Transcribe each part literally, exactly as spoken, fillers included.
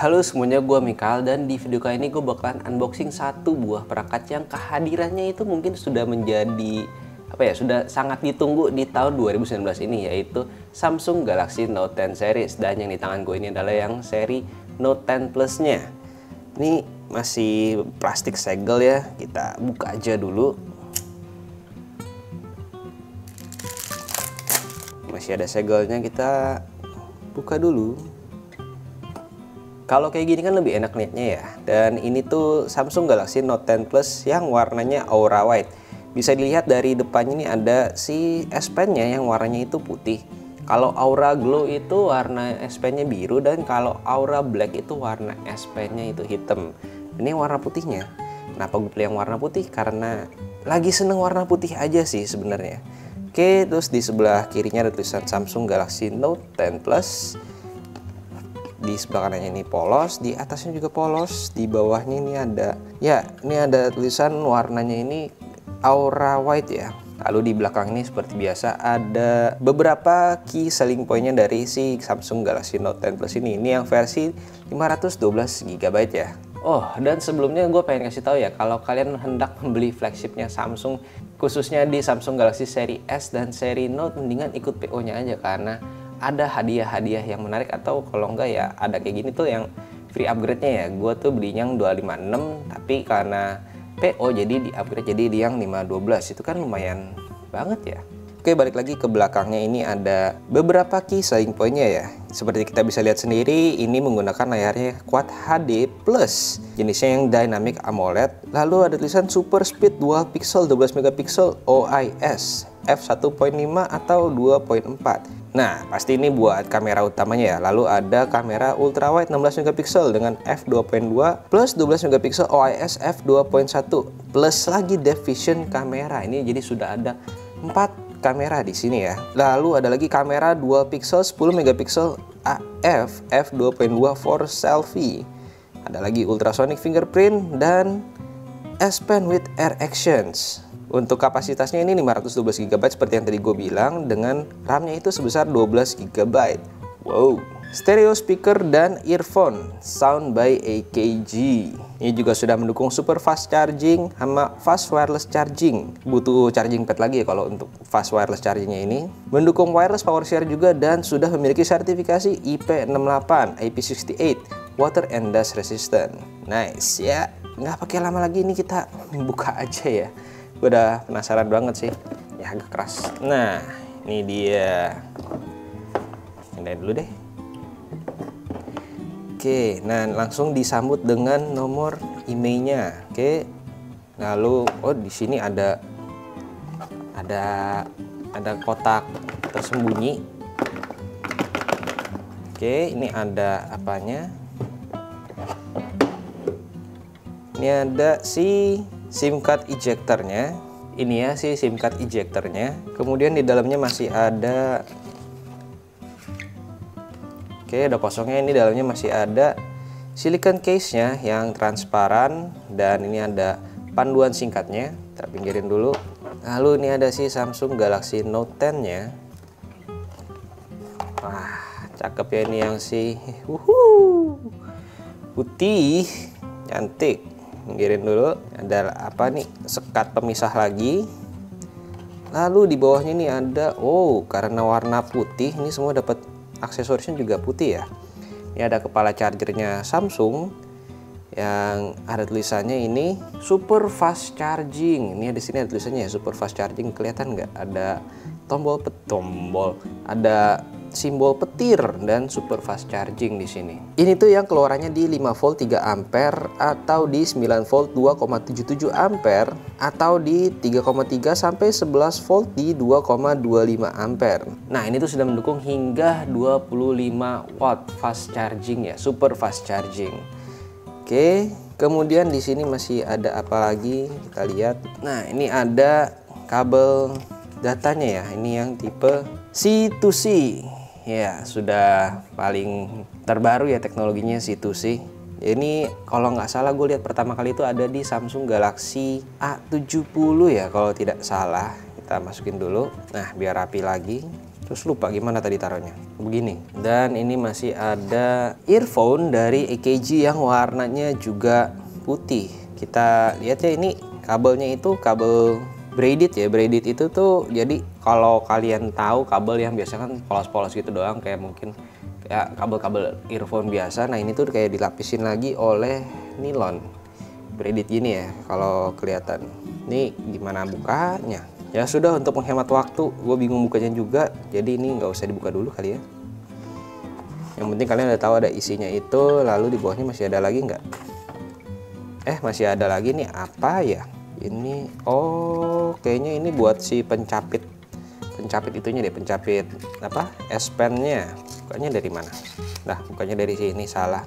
Halo semuanya, gue Mikael dan di video kali ini gue bakalan unboxing satu buah perangkat yang kehadirannya itu mungkin sudah menjadi apa ya, sudah sangat ditunggu di tahun dua ribu sembilan belas ini, yaitu Samsung Galaxy Note ten series. Dan yang di tangan gue ini adalah yang seri Note ten Plus nya. Ini masih plastik segel ya, kita buka aja dulu. Masih ada segelnya, kita buka dulu. Kalau kayak gini kan lebih enak liatnya ya. Dan ini tuh Samsung Galaxy Note ten Plus yang warnanya Aura White. Bisa dilihat dari depannya ini ada si S Pen-nya yang warnanya itu putih. Kalau Aura Glow itu warna S Pen-nya biru, dan kalau Aura Black itu warna S Pen-nya itu hitam. Ini warna putihnya. Kenapa gue pilih yang warna putih? Karena lagi seneng warna putih aja sih sebenarnya. Oke, terus di sebelah kirinya ada tulisan Samsung Galaxy Note ten Plus. Di sebelah kanannya ini polos, di atasnya juga polos, di bawahnya ini ada, ya ini ada tulisan warnanya ini Aura White ya. Lalu di belakang ini seperti biasa ada beberapa key selling point-nya dari si Samsung Galaxy Note ten Plus ini. Ini yang versi lima ratus dua belas giga byte ya. Oh, dan sebelumnya gue pengen kasih tahu ya, kalau kalian hendak membeli flagshipnya Samsung, khususnya di Samsung Galaxy seri S dan seri Note, mendingan ikut P O-nya aja, karena ada hadiah-hadiah yang menarik, atau kalau enggak ya ada kayak gini tuh yang free upgrade-nya ya. Gue tuh belinya yang dua lima enam, tapi karena P O jadi di upgrade jadi di yang lima dua belas. Itu kan lumayan banget ya. Oke, balik lagi ke belakangnya, ini ada beberapa key selling point-nya ya. Seperti kita bisa lihat sendiri, ini menggunakan layarnya Quad H D plus, jenisnya yang Dynamic AMOLED. Lalu ada tulisan Super Speed Dual Pixel dua belas megapiksel O I S f satu koma lima atau dua koma empat. Nah, pasti ini buat kamera utamanya ya. Lalu ada kamera ultra wide enam belas megapiksel dengan f dua koma dua plus dua belas megapiksel O I S f dua koma satu plus lagi depth vision kamera. Ini jadi sudah ada empat kamera di sini ya. Lalu ada lagi kamera dual pixel sepuluh megapiksel A F f dua koma dua for selfie. Ada lagi ultrasonic fingerprint dan S Pen with air actions. Untuk kapasitasnya ini lima ratus dua belas giga byte seperti yang tadi gue bilang, dengan RAM-nya itu sebesar dua belas giga byte. Wow. Stereo speaker dan earphone sound by A K G. Ini juga sudah mendukung super fast charging sama fast wireless charging. Butuh charging pad lagi ya kalau untuk fast wireless chargingnya ini. Mendukung wireless power share juga, dan sudah memiliki sertifikasi I P enam puluh delapan, I P enam puluh delapan, water and dust resistant. Nice ya. Nggak pakai lama lagi, ini kita buka aja ya. Gue udah penasaran banget sih. Ya agak keras. Nah, ini dia. Ini dulu deh. Oke, nah langsung disambut dengan nomor emailnya. Oke, lalu oh di sini ada ada ada kotak tersembunyi. Oke, ini ada apanya? Ini ada si SIM card ejectornya. Ini ya si SIM card ejectornya. Kemudian di dalamnya masih ada, oke, ada kosongnya. Ini dalamnya masih ada silicone case-nya yang transparan, dan ini ada panduan singkatnya. Kita pinggirin dulu. Lalu ini ada si Samsung Galaxy Note ten-nya. Wah, cakep ya ini yang si wuhu, putih, cantik. Pinggirin dulu. Ada apa nih? Sekat pemisah lagi. Lalu di bawahnya ini ada, oh, karena warna putih, ini semua dapat aksesorisnya juga putih ya. Ini ada kepala chargernya Samsung yang ada tulisannya ini super fast charging. Ini di sini ada tulisannya ya, super fast charging. Kelihatan nggak? Ada tombol tombol, ada simbol petir dan super fast charging di sini. Ini tuh yang keluarannya di lima volt tiga ampere, atau di sembilan volt dua koma tujuh tujuh ampere, atau di tiga koma tiga sampai sebelas volt di dua koma dua lima ampere. Nah, ini tuh sudah mendukung hingga dua puluh lima watt fast charging ya, super fast charging. Oke, kemudian di sini masih ada apa lagi? Kita lihat. Nah, ini ada kabel datanya ya. Ini yang tipe C to C. Ya, sudah paling terbaru ya teknologinya C to C. Ini kalau nggak salah gue lihat pertama kali itu ada di Samsung Galaxy A tujuh puluh ya, kalau tidak salah. Kita masukin dulu. Nah, biar rapi lagi. Terus lupa gimana tadi taruhnya. Begini. Dan ini masih ada earphone dari E K G yang warnanya juga putih. Kita lihat ya, ini kabelnya itu kabel braided ya. Braided itu tuh jadi kalau kalian tahu kabel yang biasa kan polos-polos gitu doang, kayak mungkin kayak kabel-kabel earphone biasa. Nah, ini tuh kayak dilapisin lagi oleh nilon. Braided gini ya kalau kelihatan. Ini gimana bukanya? Ya sudah, untuk menghemat waktu, gue bingung bukanya juga, jadi ini nggak usah dibuka dulu kali ya. Yang penting kalian udah tahu ada isinya itu. Lalu di bawahnya masih ada lagi nggak? Eh masih ada lagi nih, apa ya? Ini, oh kayaknya ini buat si pencapit, pencapit itunya deh, pencapit apa? S Pen-nya. Bukanya dari mana? Nah, bukanya dari sini, salah.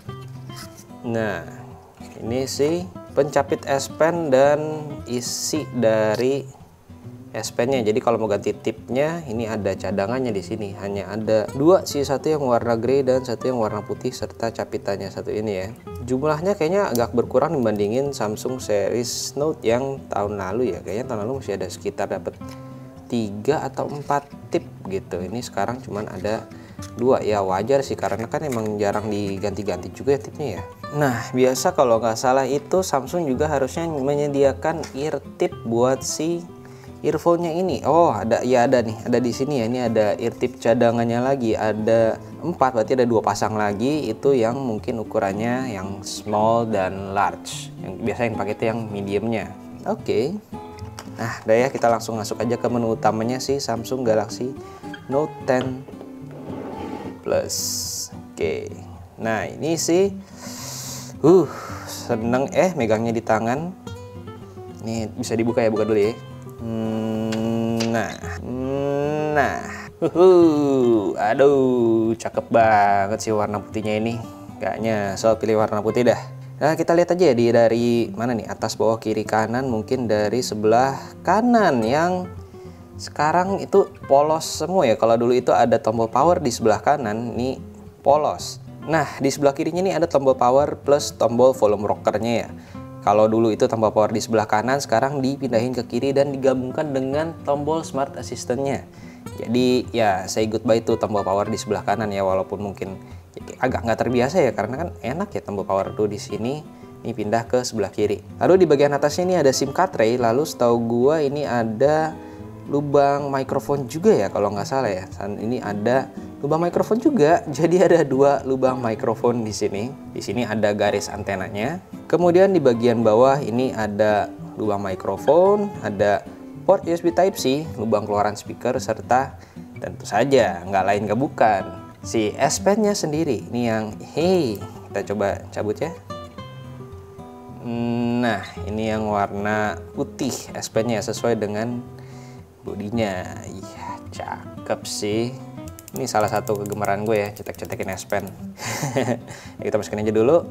Nah, ini sih pencapit S Pen dan isi dari S Pen-nya. Jadi kalau mau ganti tipnya, ini ada cadangannya di sini. Hanya ada dua sih, satu yang warna grey dan satu yang warna putih, serta capitannya satu ini ya. Jumlahnya kayaknya agak berkurang dibandingin Samsung series Note yang tahun lalu ya. Kayaknya tahun lalu masih ada sekitar dapat tiga atau empat tip gitu. Ini sekarang cuman ada dua ya. Wajar sih, karena kan emang jarang diganti-ganti juga ya tipnya ya. Nah, biasa kalau nggak salah itu Samsung juga harusnya menyediakan ear tip buat si earphone-nya ini. Oh, ada ya, ada nih, ada di sini ya. Ini ada ear tip cadangannya lagi, ada empat, berarti ada dua pasang lagi. Itu yang mungkin ukurannya yang small dan large. Yang biasa yang pakai itu yang mediumnya. Oke. Okay. Nah, udah ya, kita langsung masuk aja ke menu utamanya sih Samsung Galaxy Note ten Plus. Oke. Okay. Nah, ini sih uh seneng eh megangnya di tangan. Ini bisa dibuka ya, buka dulu ya. Nah, nah, uhuh, aduh, cakep banget sih warna putihnya ini. Kayaknya soal pilih warna putih dah. Nah, kita lihat aja di dari mana nih, atas, bawah, kiri, kanan. Mungkin dari sebelah kanan yang sekarang itu polos semua ya. Kalau dulu itu ada tombol power di sebelah kanan, ini polos. Nah, di sebelah kirinya nih ada tombol power plus tombol volume rockernya ya. Kalau dulu itu tombol power di sebelah kanan, sekarang dipindahin ke kiri dan digabungkan dengan tombol smart assistant-nya. Jadi ya say goodbye itu tombol power di sebelah kanan ya, walaupun mungkin agak nggak terbiasa ya, karena kan enak ya tombol power tuh di sini. Ini pindah ke sebelah kiri. Lalu di bagian atasnya ini ada SIM card tray. Lalu setahu gua ini ada lubang mikrofon juga ya kalau nggak salah ya. Dan ini ada lubang mikrofon juga. Jadi ada dua lubang mikrofon di sini. Di sini ada garis antenanya. Kemudian di bagian bawah ini ada lubang mikrofon, ada port U S B Type C, lubang keluaran speaker, serta tentu saja nggak lain nggak bukan si S Pen-nya sendiri. Ini yang hey, kita coba cabut ya. Nah, ini yang warna putih S Pen-nya sesuai dengan bodinya. Iya, cakep sih. Ini salah satu kegemaran gue ya, cetek-cetekin S Pen. Ya, kita masukin aja dulu.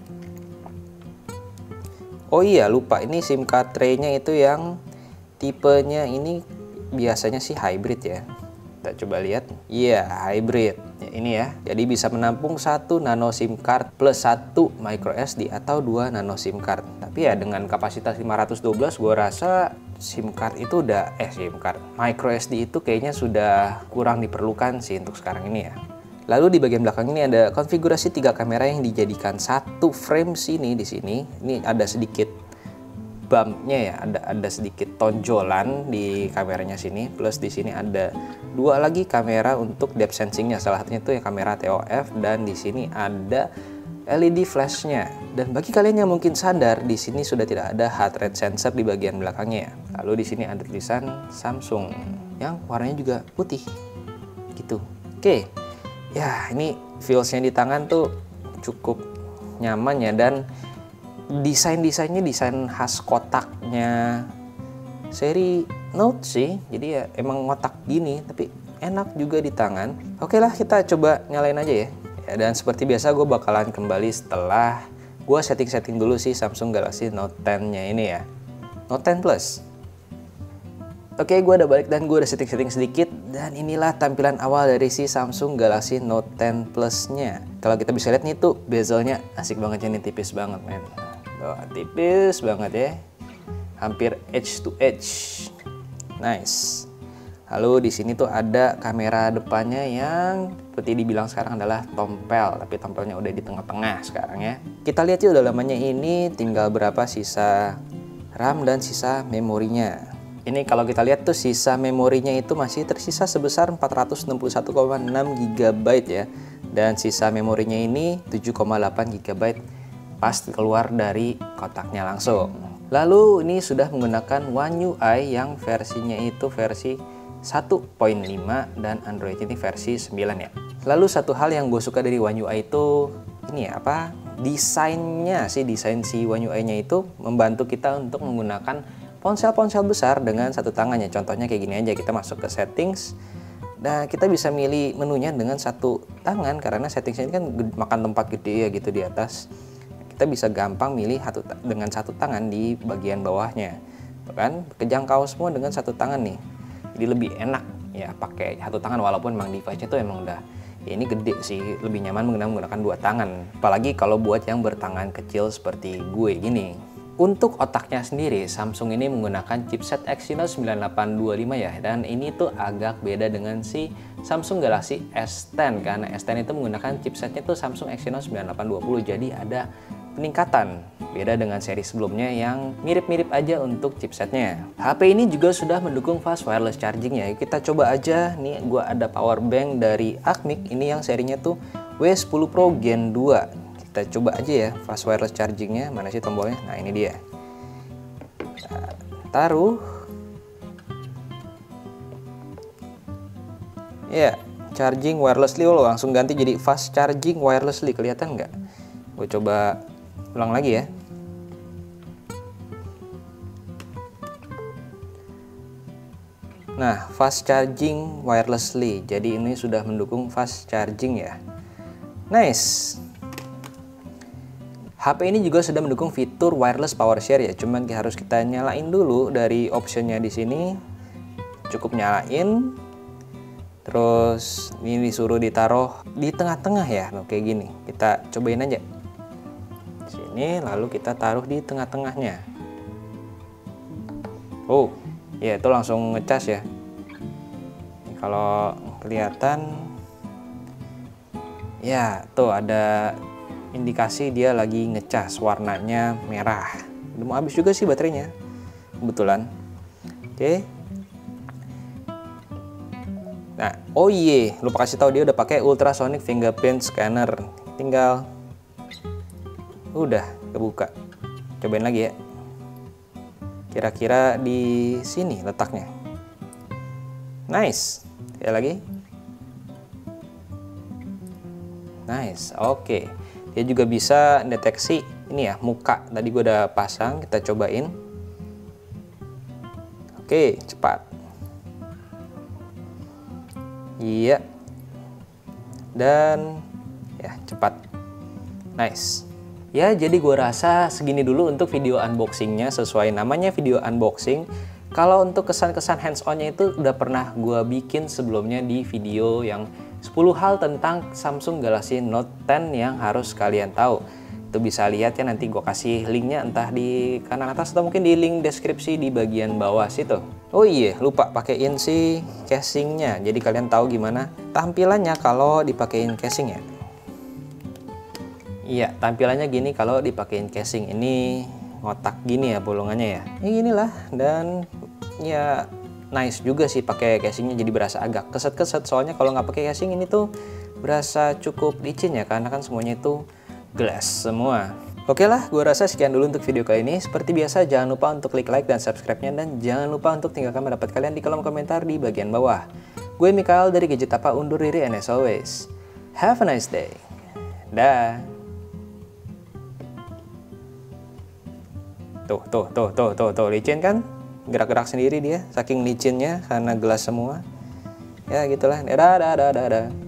Oh iya, lupa, ini SIM card tray-nya itu yang tipenya ini biasanya sih hybrid ya. Kita coba lihat. Iya, hybrid. Ya, ini ya. Jadi bisa menampung satu nano SIM card plus satu micro S D atau dua nano SIM card. Tapi ya dengan kapasitas lima ratus dua belas, gue rasa SIM card itu udah eh SIM card micro S D itu kayaknya sudah kurang diperlukan sih untuk sekarang ini ya. Lalu di bagian belakang ini ada konfigurasi tiga kamera yang dijadikan satu frame sini di sini. Ini ada sedikit bumpnya ya, ada ada sedikit tonjolan di kameranya sini. Plus di sini ada dua lagi kamera untuk depth sensingnya. Salah satunya itu ya kamera T O F, dan di sini ada L E D flashnya. Dan bagi kalian yang mungkin sadar, di sini sudah tidak ada heart rate sensor di bagian belakangnya ya. Lalu di sini ada tulisan Samsung yang warnanya juga putih gitu. Oke. Ya, ini feels-nya di tangan tuh cukup nyaman ya, dan desain-desainnya desain khas kotaknya seri Note sih. Jadi ya emang ngotak gini, tapi enak juga di tangan. Oke lah, kita coba nyalain aja ya. Ya, dan seperti biasa gue bakalan kembali setelah gue setting-setting dulu sih Samsung Galaxy Note ten-nya ini ya. Note ten Plus. Oke, gue udah balik dan gue udah setting-setting sedikit. Dan inilah tampilan awal dari si Samsung Galaxy Note ten Plus-nya. Kalau kita bisa lihat nih tuh, bezelnya asik banget, ini tipis banget men. Oh, tipis banget ya. Hampir edge to edge. Nice. Lalu di sini tuh ada kamera depannya yang seperti dibilang sekarang adalah tompel, tapi tompelnya udah di tengah-tengah sekarang ya. Kita lihat yuk dalamannya ini tinggal berapa sisa RAM dan sisa memorinya. Ini kalau kita lihat tuh sisa memorinya itu masih tersisa sebesar empat ratus enam puluh satu koma enam giga byte ya. Dan sisa memorinya ini tujuh koma delapan giga byte pas keluar dari kotaknya langsung. Lalu ini sudah menggunakan One U I yang versinya itu versi satu titik lima dan Android ini versi sembilan ya. Lalu satu hal yang gue suka dari One U I itu ini ya, apa desainnya sih, desain si One U I-nya itu membantu kita untuk menggunakan ponsel-ponsel besar dengan satu tangannya. Contohnya kayak gini aja, kita masuk ke settings. Nah, kita bisa milih menunya dengan satu tangan karena settingsnya ini kan makan tempat gede ya gitu di atas. Kita bisa gampang milih satu dengan satu tangan di bagian bawahnya. Tuh kan, kejangkau semua dengan satu tangan nih. Jadi lebih enak ya pakai satu tangan, walaupun memang device-nya tuh emang udah ya ini gede sih, lebih nyaman menggunakan dua tangan. Apalagi kalau buat yang bertangan kecil seperti gue gini. Untuk otaknya sendiri, Samsung ini menggunakan chipset Exynos sembilan delapan dua lima ya, dan ini tuh agak beda dengan si Samsung Galaxy S sepuluh karena S sepuluh itu menggunakan chipsetnya tuh Samsung Exynos sembilan delapan dua nol, jadi ada peningkatan beda dengan seri sebelumnya yang mirip-mirip aja untuk chipsetnya. H P ini juga sudah mendukung fast wireless charging ya. Kita coba aja nih, gua ada power bank dari Acmic ini yang serinya tuh W sepuluh Pro Gen dua. Kita coba aja ya fast wireless chargingnya, mana sih tombolnya? Nah ini dia. Kita taruh. Ya, charging wirelessly, oh, langsung ganti jadi fast charging wirelessly, kelihatan nggak? Gue coba ulang lagi ya. Nah, fast charging wirelessly. Jadi ini sudah mendukung fast charging ya. Nice. H P ini juga sudah mendukung fitur wireless power share ya. Cuman harus kita nyalain dulu dari optionnya di sini. Cukup nyalain. Terus ini disuruh ditaruh di tengah-tengah ya. Nah, kayak gini. Kita cobain aja. Sini, lalu kita taruh di tengah-tengahnya. Oh, ya itu langsung ngecas ya. Kalau kelihatan, ya tuh ada indikasi dia lagi ngecas, warnanya merah. Udah mau habis juga sih baterainya, kebetulan. Oke. Nah, oh iya, lupa kasih tahu dia udah pakai ultrasonic fingerprint scanner. Tinggal udah kebuka. Cobain lagi ya. Kira-kira di sini letaknya. Nice. Ya lagi. Nice. Oke. Dia juga bisa deteksi ini ya, muka. Tadi gue udah pasang, kita cobain. Oke, cepat. Iya. Dan ya, cepat. Nice. Ya, jadi gue rasa segini dulu untuk video unboxingnya, sesuai namanya video unboxing. Kalau untuk kesan-kesan hands-on-nya itu udah pernah gue bikin sebelumnya di video yang sepuluh hal tentang Samsung Galaxy Note sepuluh yang harus kalian tahu. Itu bisa lihat ya, nanti gue kasih linknya entah di kanan atas atau mungkin di link deskripsi di bagian bawah situ. Oh iya, lupa pakein si casingnya, jadi kalian tahu gimana tampilannya kalau dipakein casing ya. Iya, tampilannya gini kalau dipakein casing. Ini ngotak gini ya bolongannya ya. Ya inilah, dan ya nice juga sih pakai casingnya, jadi berasa agak keset-keset. Soalnya kalau nggak pakai casing ini tuh berasa cukup licin ya, karena kan semuanya itu glass semua. Oke lah, gue rasa sekian dulu untuk video kali ini. Seperti biasa, jangan lupa untuk klik like dan subscribe-nya, dan jangan lupa untuk tinggalkan pendapat kalian di kolom komentar di bagian bawah. Gue Mikael dari Gadget Tapa undur diri, and as always, have a nice day. Dah. Tuh, tuh, tuh, tuh, tuh, tuh, licin kan? Gerak-gerak sendiri dia, saking licinnya karena gelas semua. Ya gitulah. Dadah, dadah, dadah.